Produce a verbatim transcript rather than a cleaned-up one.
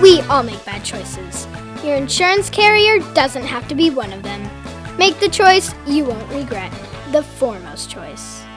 We all make bad choices. Your insurance carrier doesn't have to be one of them. Make the choice you won't regret. The foremost choice.